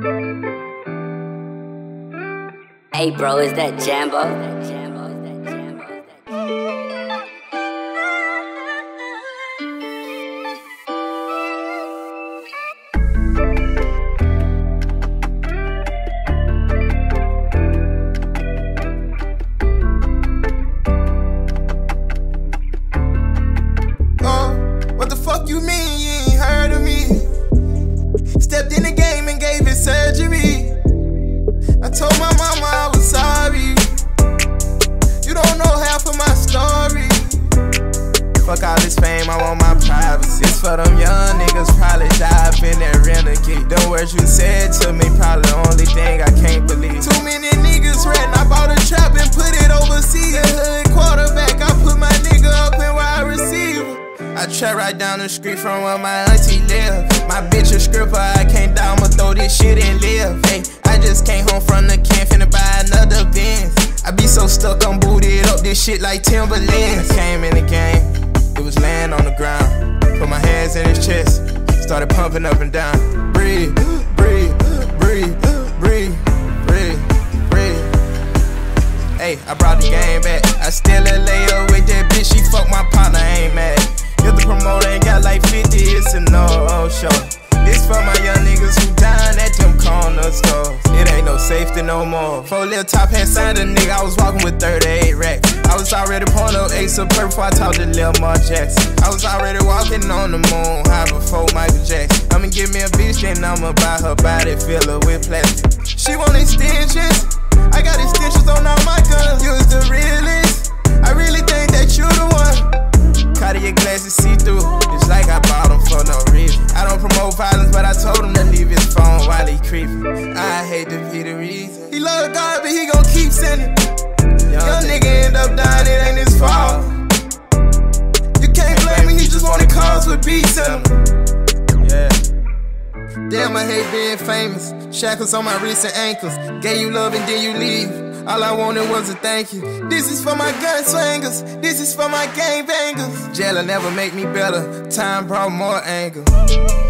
Hey bro, is that Jambo? What the fuck you mean you ain't heard of me? Stepped in the game and gave it surgery. I told my mama I was sorry. You don't know half of my story. Fuck all this fame, I want my privacy. It's for them young niggas probably die up in that renegade. The words you said to me probably the only thing I can't believe. Too many niggas ratting, I bought a trap and put it overseas. The hood quarterback, I put my nigga up in wide receiver. I trap right down the street from where my auntie live. My bitch a stripper, I can't die, I'ma throw this shit and live. Hey, I just came home from the camp, finna buy another Benz. I be so stuck, I'm booted up this shit like Timberlands. Came in the game, it was laying on the ground. Put my hands in his chest, started pumping up and down. Breathe, breathe, breathe, breathe, breathe, breathe. Hey, I brought the game back. I still a layer with that bitch, she fuck my partner, I ain't mad. If the promoter ain't got like 50, it's a no show. This for my young niggas who dine at them corner stores. It ain't no safety no more. 4 little top hat signed a nigga, I was walking with 38 racks. I was already pouring up Ace of Purple before I talked to Lil Mar Jackson. I was already walking on the moon high before Michael Jackson. I'ma give me a bitch, then I'ma buy her body, fill her with plastic. She want extensions, I got extensions on all my guns. You was the realest, I really think that you the one. Cartier glasses see-through, it's like I bought them for no reason. I don't promote violence, but I told him to leave his phone while he creeping. I hate to be the reason. He love God, but he gon' keep sending. Young nigga end up dying, it ain't his fault. You can't blame me, he just wanted cars with beats in him. Yeah. Damn, I hate being famous. Shackles on my wrists and ankles. Gave you love and then you leave. All I wanted was a thank you. This is for my gunslingers. This is for my gangbangers. Jail'll never make me better. Time brought more anger.